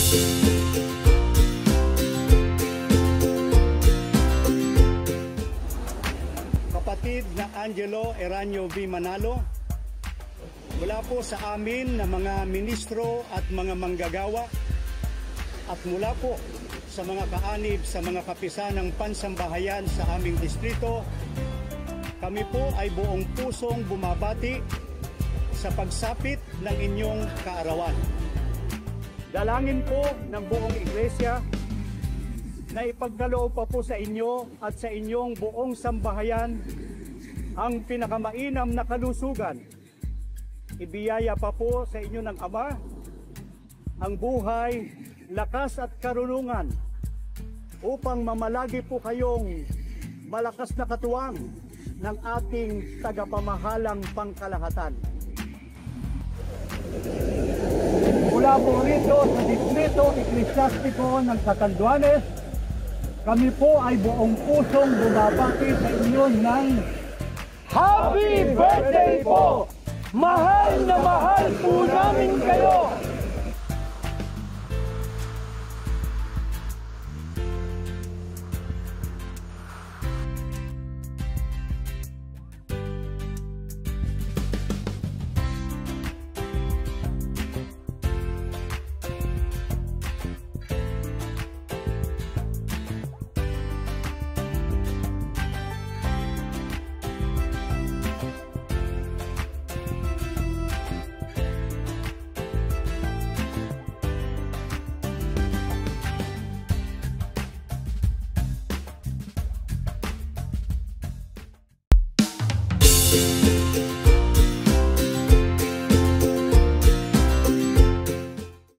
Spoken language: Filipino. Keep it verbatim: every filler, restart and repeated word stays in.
Kapatid na Angelo Eranio V. Manalo, mula po sa amin na mga ministro at mga manggagawa at mula po sa mga kaanib sa mga kapisanang pansambahayan sa aming distrito, kami po ay buong pusong bumabati sa pagsapit ng inyong kaarawan. Dalangin po ng buong iglesia na ipagkaloob pa po sa inyo at sa inyong buong sambahayan ang pinakamainam na kalusugan. Ibiyaya pa po sa inyo ng Ama ang buhay, lakas at karunungan upang mamalagi po kayong malakas na katuwang ng ating tagapamahalang pangkalahatan. Mula po rito sa Distrito Eklesyastiko ng Catanduanes, kami po ay buong pusong bumabati sa inyo ng Happy birthday po! Mahal na mahal po namin kayo!